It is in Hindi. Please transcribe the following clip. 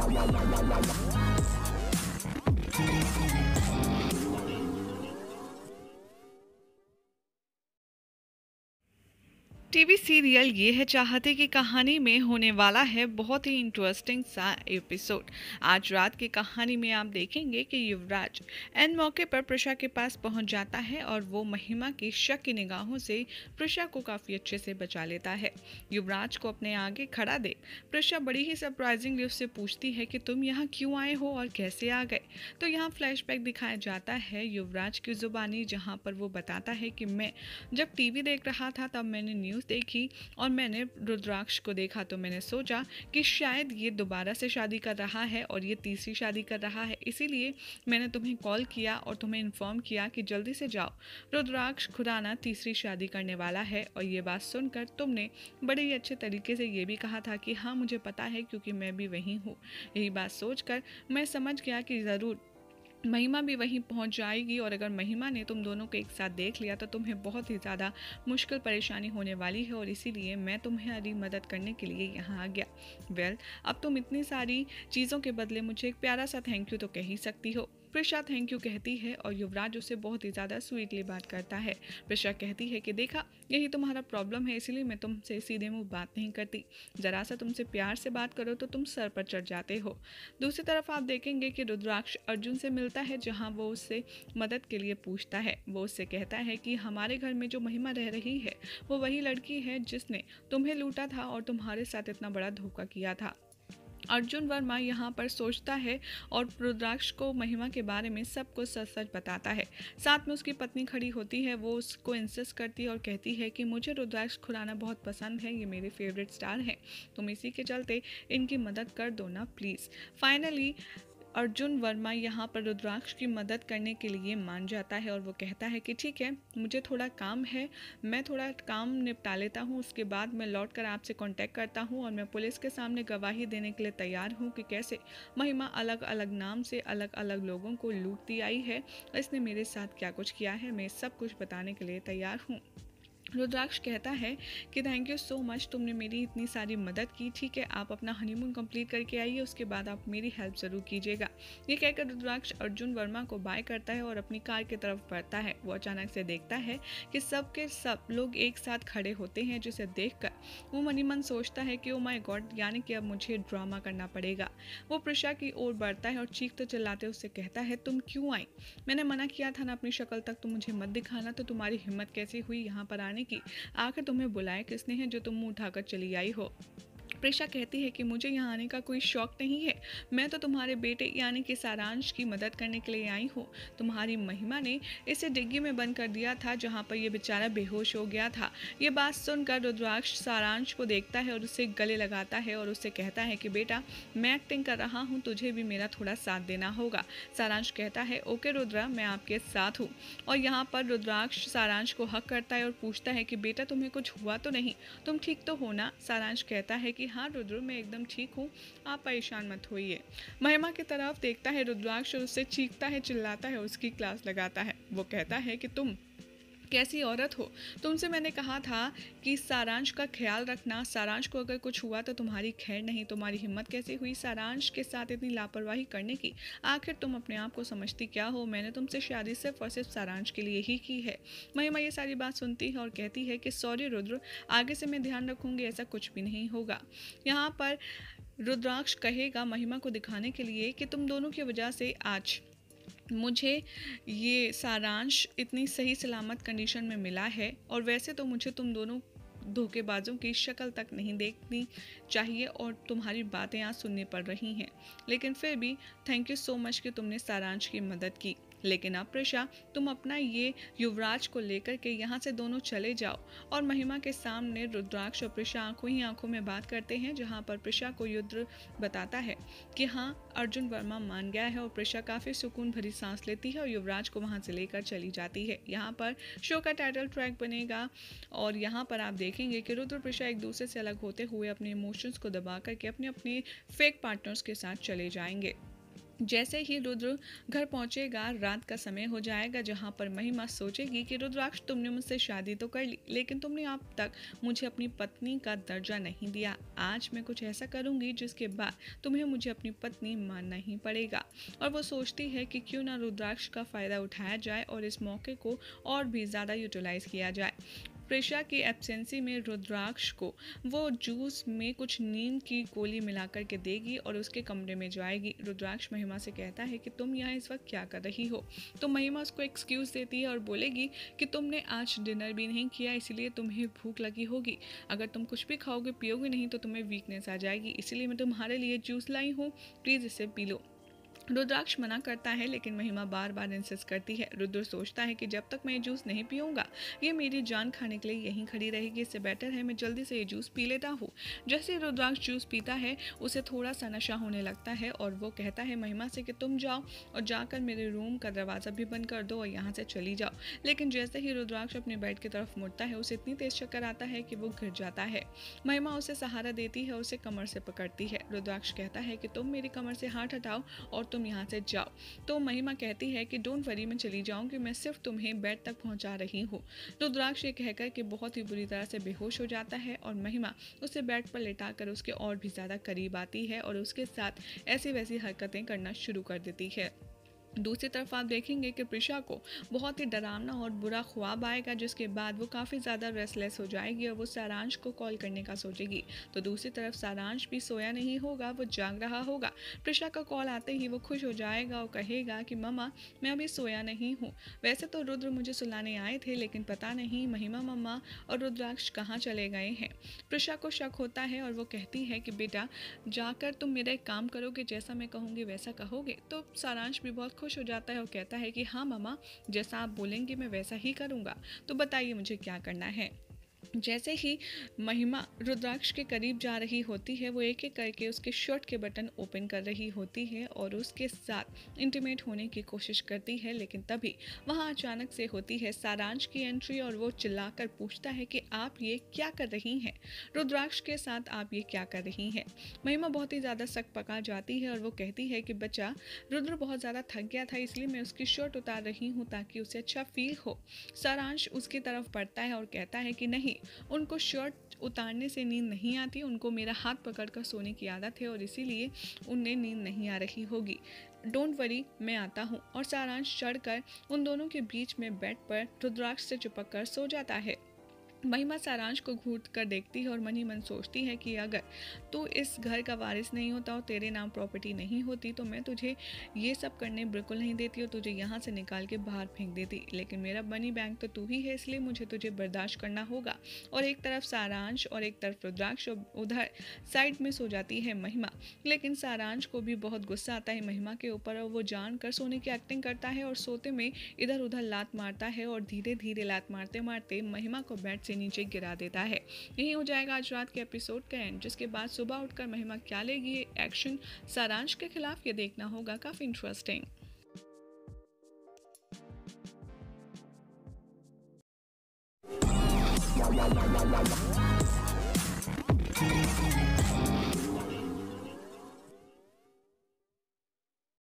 टीवी सीरियल ये है चाहते की कहानी में होने वाला है बहुत ही इंटरेस्टिंग सा एपिसोड। आज रात की कहानी में आप देखेंगे कि युवराज एन मौके पर प्रशा के पास पहुंच जाता है और वो महिमा की शक की निगाहों से प्रशा को काफी अच्छे से बचा लेता है। युवराज को अपने आगे खड़ा देख प्रशा बड़ी ही सरप्राइजिंगली उससे पूछती है कि तुम यहाँ क्यों आए हो और कैसे आ गए। तो यहाँ फ्लैशबैक दिखाया जाता है युवराज की जुबानी, जहाँ पर वो बताता है कि मैं जब टीवी देख रहा था तब मैंने न्यूज़ देखी और मैंने रुद्राक्ष को देखा, तो मैंने सोचा कि शायद ये दोबारा से शादी कर रहा है और ये तीसरी शादी कर रहा है, इसीलिए मैंने तुम्हें कॉल किया और तुम्हें इन्फॉर्म किया कि जल्दी से जाओ, रुद्राक्ष खुराना तीसरी शादी करने वाला है। और ये बात सुनकर तुमने बड़े ही अच्छे तरीके से ये भी कहा था कि हाँ मुझे पता है क्योंकि मैं भी वहीं हूँ। यही बात सोचकर मैं समझ गया कि ज़रूर महिमा भी वहीं पहुंच जाएगी और अगर महिमा ने तुम दोनों को एक साथ देख लिया तो तुम्हें बहुत ही ज़्यादा मुश्किल परेशानी होने वाली है और इसीलिए मैं तुम्हारी मदद करने के लिए यहाँ आ गया। वेल, अब तुम इतनी सारी चीज़ों के बदले मुझे एक प्यारा सा थैंक यू तो कह ही सकती हो। प्रिशा थैंक यू कहती है और युवराज उसे बहुत ही ज़्यादा स्वीटली बात करता है। प्रिशा कहती है कि देखा, यही तुम्हारा प्रॉब्लम है, इसीलिए मैं तुमसे सीधे मुंह बात नहीं करती। ज़रा सा तुमसे प्यार से बात करो तो तुम सर पर चढ़ जाते हो। दूसरी तरफ आप देखेंगे कि रुद्राक्ष अर्जुन से मिलता है, जहां वो उससे मदद के लिए पूछता है। वो उससे कहता है कि हमारे घर में जो महिमा रह रही है वो वही लड़की है जिसने तुम्हें लूटा था और तुम्हारे साथ इतना बड़ा धोखा किया था। अर्जुन वर्मा यहाँ पर सोचता है और रुद्राक्ष को महिमा के बारे में सब कुछ सच सच बताता है। साथ में उसकी पत्नी खड़ी होती है, वो उसको इंसिस्ट करती है और कहती है कि मुझे रुद्राक्ष खुराना बहुत पसंद है, ये मेरे फेवरेट स्टार हैं, तुम इसी के चलते इनकी मदद कर दो ना प्लीज़। फाइनली अर्जुन वर्मा यहाँ पर रुद्राक्ष की मदद करने के लिए मान जाता है और वो कहता है कि ठीक है, मुझे थोड़ा काम है, मैं थोड़ा काम निपटा लेता हूँ, उसके बाद मैं लौट कर आपसे कांटेक्ट करता हूँ और मैं पुलिस के सामने गवाही देने के लिए तैयार हूँ कि कैसे महिमा अलग अलग नाम से अलग अलग लोगों को लूटती आई है, इसने मेरे साथ क्या कुछ किया है, मैं सब कुछ बताने के लिए तैयार हूँ। रुद्राक्ष कहता है कि थैंक यू सो मच, तुमने मेरी इतनी सारी मदद की, ठीक है आप अपना हनीमून कंप्लीट करके आइए, उसके बाद आप मेरी हेल्प ज़रूर कीजिएगा। ये कहकर रुद्राक्ष अर्जुन वर्मा को बाय करता है और अपनी कार की तरफ बढ़ता है। वो अचानक से देखता है कि सब के सब लोग एक साथ खड़े होते हैं, जिसे देखकर वो मनी मन सोचता है कि ओ माय गॉड, यानी कि अब मुझे ड्रामा करना पड़ेगा। वो प्रिशा की ओर बढ़ता है और चीखते चिल्लाते उससे कहता है तुम क्यों आई, मैंने मना किया था ना अपनी शक्ल तक तुम मुझे मत दिखाना, तो तुम्हारी हिम्मत कैसी हुई यहाँ पर आने की, आखिर तुम्हें बुलाया किसने है जो तुम मुंह उठाकर चली आई हो। प्रिशा कहती है कि मुझे यहाँ आने का कोई शौक नहीं है, मैं तो तुम्हारे बेटे यानी कि सारांश की मदद करने के लिए आई हूँ। तुम्हारी महिमा ने इसे डिग्गी में बंद कर दिया था जहाँ पर यह बेचारा बेहोश हो गया था। ये बात सुनकर रुद्राक्ष सारांश को देखता है और उसे गले लगाता है और उससे कहता है कि बेटा मैं एक्टिंग कर रहा हूँ, तुझे भी मेरा थोड़ा साथ देना होगा। सारांश कहता है ओके रुद्रा, मैं आपके साथ हूँ। और यहाँ पर रुद्राक्ष सारांश को हक करता है और पूछता है कि बेटा तुम्हें कुछ हुआ तो नहीं, तुम ठीक तो हो ना। सारांश कहता है कि हाँ रुद्र, मैं एकदम ठीक हूँ, आप परेशान मत होइए। महिमा की तरफ देखता है रुद्राक्ष और उससे चीखता है, चिल्लाता है, उसकी क्लास लगाता है। वो कहता है कि तुम कैसी औरत हो, तुमसे मैंने कहा था कि सारांश का ख्याल रखना, सारांश को अगर कुछ हुआ तो तुम्हारी खैर नहीं। तुम्हारी हिम्मत कैसे हुई सारांश के साथ इतनी लापरवाही करने की, आखिर तुम अपने आप को समझती क्या हो, मैंने तुमसे शादी सिर्फ और सिर्फ सारांश के लिए ही की है। महिमा ये सारी बात सुनती है और कहती है कि सॉरी रुद्र, आगे से मैं ध्यान रखूंगी, ऐसा कुछ भी नहीं होगा। यहाँ पर रुद्राक्ष कहेगा महिमा को दिखाने के लिए कि तुम दोनों की वजह से आज मुझे ये सारांश इतनी सही सलामत कंडीशन में मिला है, और वैसे तो मुझे तुम दोनों धोखेबाजों की शक्ल तक नहीं देखनी चाहिए और तुम्हारी बातें आज सुननी पड़ रही हैं, लेकिन फिर भी थैंक यू सो मच कि तुमने सारांश की मदद की। लेकिन अब प्रिशा, तुम अपना ये युवराज को लेकर के यहाँ से दोनों चले जाओ। और महिमा के सामने रुद्राक्ष और प्रिशा आंखों ही आंखों में बात करते हैं, जहाँ पर प्रिशा को युद्ध बताता है कि हाँ अर्जुन वर्मा मान गया है, और प्रिशा काफ़ी सुकून भरी सांस लेती है और युवराज को वहाँ से लेकर चली जाती है। यहाँ पर शो का टाइटल ट्रैक बनेगा और यहाँ पर आप देखेंगे कि रुद्र और प्रिशा एक दूसरे से अलग होते हुए अपने इमोशंस को दबा करके अपने अपने फेक पार्टनर्स के साथ चले जाएंगे। जैसे ही रुद्र घर पहुंचेगा, रात का समय हो जाएगा, जहां पर महिमा सोचेगी कि रुद्राक्ष, तुमने मुझसे शादी तो कर ली, लेकिन तुमने अब तक मुझे अपनी पत्नी का दर्जा नहीं दिया। आज मैं कुछ ऐसा करूंगी जिसके बाद तुम्हें मुझे अपनी पत्नी मानना ही पड़ेगा। और वो सोचती है कि क्यों ना रुद्राक्ष का फ़ायदा उठाया जाए और इस मौके को और भी ज़्यादा यूटिलाइज किया जाए। प्रेशा की एब्सेंसी में रुद्राक्ष को वो जूस में कुछ नीम की गोली मिलाकर के देगी और उसके कमरे में जाएगी। रुद्राक्ष महिमा से कहता है कि तुम यहाँ इस वक्त क्या कर रही हो। तो महिमा उसको एक्सक्यूज़ देती है और बोलेगी कि तुमने आज डिनर भी नहीं किया, इसीलिए तुम्हें भूख लगी होगी। अगर तुम कुछ भी खाओगे पियोगे नहीं तो तुम्हें वीकनेस आ जाएगी, इसीलिए मैं तुम्हारे लिए जूस लाई हूँ, प्लीज़ इसे पी लो। रुद्राक्ष मना करता है, लेकिन महिमा बार बार इंसिस्ट करती है। रुद्र सोचता है कि जब तक मैं ये जूस नहीं पीऊंगा, ये मेरी जान खाने के लिए यहीं खड़ी रहेगी, इससे बेटर है मैं जल्दी से ये जूस पी लेता हूँ। जैसे रुद्राक्ष जूस पीता है, उसे थोड़ा सा नशा होने लगता है और वो कहता है महिमा से कि तुम जाओ और जाकर मेरे रूम का दरवाज़ा भी बंद कर दो और यहाँ से चली जाओ। लेकिन जैसे ही रुद्राक्ष अपने बेड की तरफ मुड़ता है, उसे इतनी तेज चक्कर आता है कि वो गिर जाता है। महिमा उसे सहारा देती है और उसे कमर से पकड़ती है। रुद्राक्ष कहता है कि तुम मेरी कमर से हाथ हटाओ और तुम यहाँ से जाओ। तो महिमा कहती है कि डोंट वरी, मैं चली जाऊंगी, मैं सिर्फ तुम्हें बेड तक पहुंचा रही हूँ। रुद्राक्ष ये कहकर कि बहुत ही बुरी तरह से बेहोश हो जाता है और महिमा उसे बेड पर लेटाकर उसके और भी ज़्यादा करीब आती है और उसके साथ ऐसी वैसी हरकतें करना शुरू कर देती है। दूसरी तरफ आप देखेंगे कि प्रिशा को बहुत ही डरावना और बुरा ख्वाब आएगा, जिसके बाद वो काफ़ी ज़्यादा रेस्टलेस हो जाएगी और वो सारांश को कॉल करने का सोचेगी। तो दूसरी तरफ सारांश भी सोया नहीं होगा, वो जाग रहा होगा। प्रिशा का कॉल आते ही वो खुश हो जाएगा और कहेगा कि मम्मा, मैं अभी सोया नहीं हूँ। वैसे तो रुद्र मुझे सुलाने आए थे, लेकिन पता नहीं महिमा मम्मा और रुद्राक्ष कहाँ चले गए हैं। प्रिशा को शक होता है और वो कहती है कि बेटा, जाकर तुम मेरा एक काम करोगे, जैसा मैं कहूँगी वैसा कहोगे। तो सारांश भी बहुत खुश हो जाता है और कहता है कि हाँ मम्मा, जैसा आप बोलेंगे मैं वैसा ही करूँगा। तो बताइए मुझे क्या करना है। जैसे ही महिमा रुद्राक्ष के करीब जा रही होती है, वो एक एक करके उसके शर्ट के बटन ओपन कर रही होती है और उसके साथ इंटीमेट होने की कोशिश करती है। लेकिन तभी वहाँ अचानक से होती है सारांश की एंट्री और वो चिल्लाकर पूछता है कि आप ये क्या कर रही हैं, रुद्राक्ष के साथ आप ये क्या कर रही हैं। महिमा बहुत ही ज़्यादा सक पका जाती है और वो कहती है कि बच्चा, रुद्र बहुत ज़्यादा थक गया था, इसलिए मैं उसकी शर्ट उतार रही हूँ ताकि उसे अच्छा फील हो। सारांश उसकी तरफ बढ़ता है और कहता है कि नहीं, उनको शर्ट उतारने से नींद नहीं आती, उनको मेरा हाथ पकड़कर सोने की आदत है और इसीलिए उन्हें नींद नहीं आ रही होगी। डोंट वरी, मैं आता हूँ। और सारांश चढ़कर उन दोनों के बीच में बेड पर रुद्राक्ष से चिपक कर सो जाता है। महिमा सारांश को घूर कर देखती है और मन ही मन सोचती है कि अगर तू इस घर का वारिस नहीं होता और तेरे नाम प्रॉपर्टी नहीं होती तो मैं तुझे ये सब करने बिल्कुल नहीं देती और तुझे यहाँ से निकाल के बाहर फेंक देती। लेकिन मेरा मनी बैंक तो तू ही है, इसलिए मुझे तुझे बर्दाश्त करना होगा। और एक तरफ सारांश और एक तरफ रुद्राक्ष, उधर साइड में सो जाती है महिमा। लेकिन सारांश को भी बहुत गुस्सा आता है महिमा के ऊपर और वो जानकर सोने की एक्टिंग करता है और सोते में इधर उधर लात मारता है और धीरे धीरे लात मारते मारते महिमा को बेड से नीचे गिरा देता है। यही हो जाएगा आज रात के एपिसोड का एंड, जिसके बाद सुबह उठकर महिमा क्या लेगी एक्शन सारांश के खिलाफ, ये देखना होगा। काफी इंटरेस्टिंग।